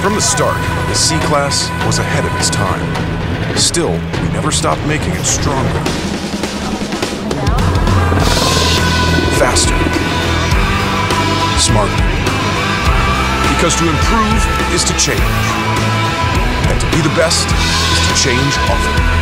From the start, the C-Class was ahead of its time. Still, we never stopped making it stronger. Faster. Smarter. Because to improve is to change. And to be the best is to change often.